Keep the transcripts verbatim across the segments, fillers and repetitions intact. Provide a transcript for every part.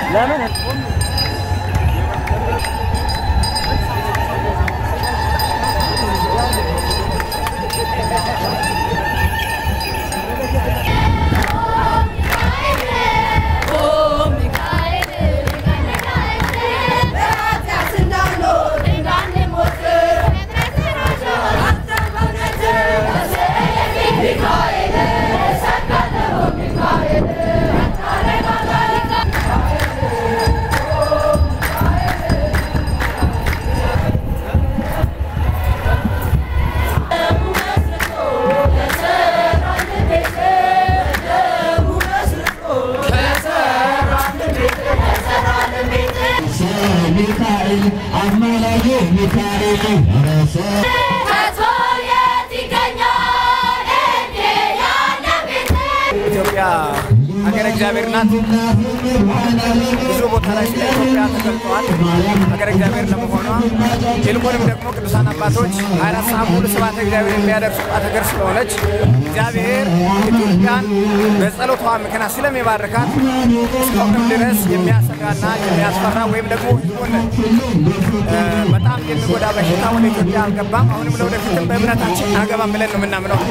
ለምን ኢትዮጵያ ሀገረ እግዚአብሔር ናት ብዙ ቦታ ላይ ስለ ኢትዮጵያ ተገልጧል ሀገረ እግዚአብሔር ለመሆኗ ይልቁንም ደግሞ ቅዱሳን አባቶች ሃያ አራት ሰዓት ሙሉ ስብሐተ እግዚአብሔር የሚያደርሱባት ሀገር ስለሆነች እግዚአብሔር ኢትዮጵያን በጸሎቷ ምክንያት ስለሚባርካት እስካሁንም ድረስ የሚያሰጋና የሚያስፈራ ወይም ደግሞ ህዝቡን በጣም የሚጎዳ በሽታ ወደ ኢትዮጵያ አልገባም አሁንም ለወደፊትም በእምነታችን አገባም ብለን ነው የምናምነው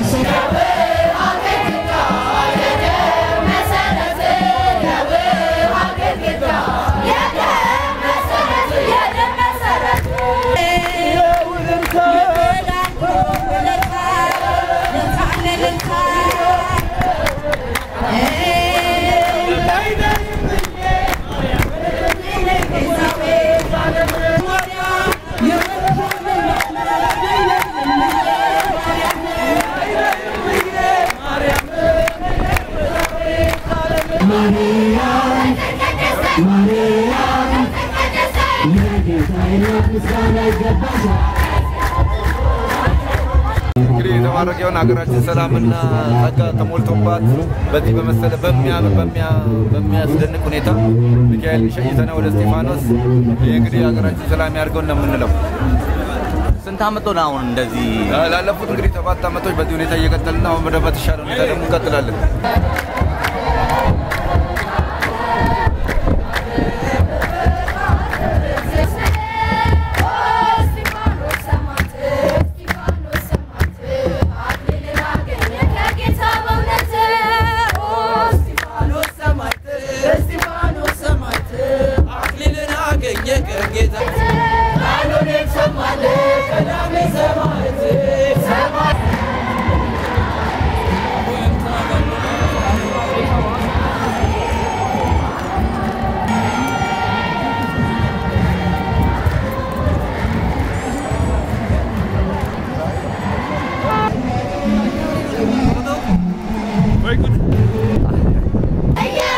እንግዲህ የተባረከውን ሀገራችን ሰላምና ጸጋ ተሞልቶባት በዚህ በመሰለ በሚያ በሚያ በሚያስደንቅ ሁኔታ ሚካኤል ሸይተና ወደ እስጢፋኖስ እንግዲህ ሀገራችን ሰላም ያርገው እንደምንለው ስንት አመት ነው አሁን እንደዚህ ላለፉት እንግዲህ ሰባት አመቶች በዚህ ሁኔታ እየቀጠልና አሁን በደንብ ተሻለ ሁኔታ ደግሞ እንቀጥላለን Very good.